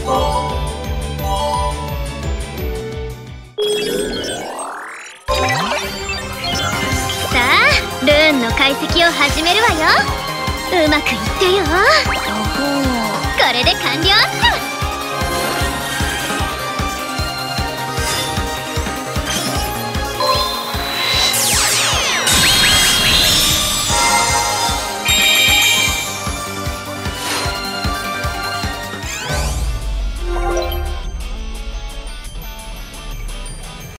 さあ、ルーンの解析を始めるわよ。うまくいってよ。これで完了っと。